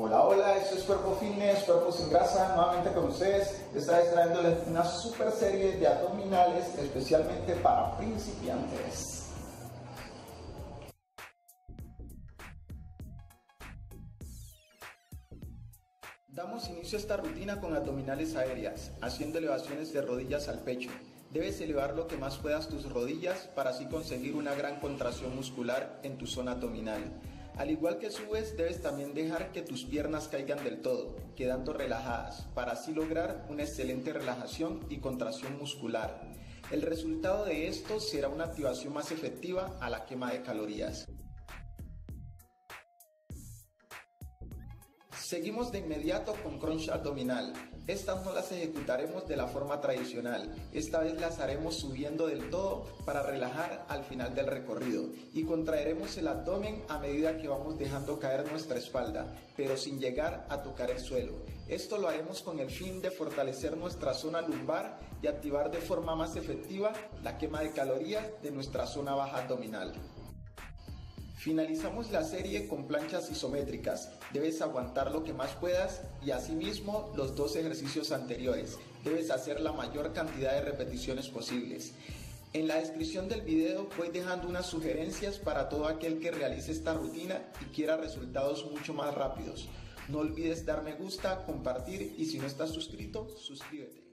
Hola, hola, esto es Cuerpo Fitness, Cuerpo Sin Grasa, nuevamente con ustedes. Esta vez trayéndoles una super serie de abdominales especialmente para principiantes. Damos inicio a esta rutina con abdominales aéreas, haciendo elevaciones de rodillas al pecho. Debes elevar lo que más puedas tus rodillas para así conseguir una gran contracción muscular en tu zona abdominal. Al igual que subes, debes también dejar que tus piernas caigan del todo, quedando relajadas, para así lograr una excelente relajación y contracción muscular. El resultado de esto será una activación más efectiva a la quema de calorías. Seguimos de inmediato con crunch abdominal. Estas no las ejecutaremos de la forma tradicional, esta vez las haremos subiendo del todo para relajar al final del recorrido y contraeremos el abdomen a medida que vamos dejando caer nuestra espalda, pero sin llegar a tocar el suelo. Esto lo haremos con el fin de fortalecer nuestra zona lumbar y activar de forma más efectiva la quema de calorías de nuestra zona baja abdominal. Finalizamos la serie con planchas isométricas. Debes aguantar lo que más puedas y asimismo los dos ejercicios anteriores. Debes hacer la mayor cantidad de repeticiones posibles. En la descripción del video voy dejando unas sugerencias para todo aquel que realice esta rutina y quiera resultados mucho más rápidos. No olvides dar me gusta, compartir y si no estás suscrito, suscríbete.